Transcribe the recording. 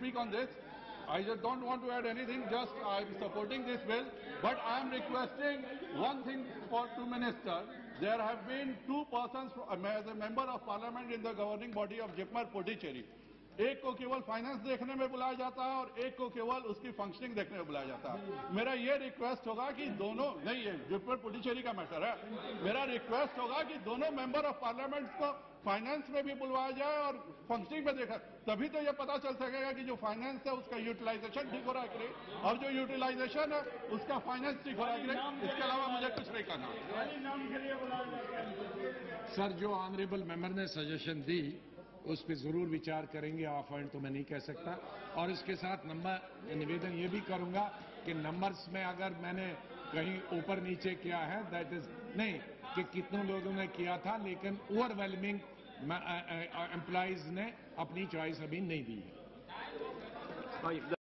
speak on this. I just don't want to add anything. Just I'm supporting this bill, but I am requesting one thing to Minister. There have been two persons as a member of Parliament in the governing body of JIPMER Puducherry. एक को केवल finance देखने में बुलाया जाता है और एक को केवल उसकी फंक्शनिंग देखने में बुलाया जाता है। मेरा ये रिक्वेस्ट होगा कि दोनों नहीं, ये जिप्पर पुडुचेरी का मैटर है, मेरा रिक्वेस्ट होगा कि दोनों मेंबर ऑफ पार्लियामेंट को फाइनेंस में भी बुलवाया जाए और फंक्शनिंग में देखा, तभी तो ये पता चल सकेगा कि जो फाइनेंस है उसका यूटिलाइजेशन ठीक हो रहा है कि नहीं, और जो यूटिलाइजेशन है उसका फाइनेंस ठीक हो रहा है कि नहीं। इसके अलावा मुझे कुछ नहीं करना। सर, जो ऑनरेबल मेंबर ने सजेशन दी उस पर जरूर विचार करेंगे, ऑफ हैंड तो मैं नहीं कह सकता। और इसके साथ नंबर निवेदन ये भी करूंगा कि नंबर्स में अगर मैंने कहीं ऊपर नीचे किया है, दैट इज नहीं कि कितनों लोगों ने किया था, लेकिन ओवरवेलमिंग एम्प्लॉइज ने अपनी चॉइस अभी नहीं दी है।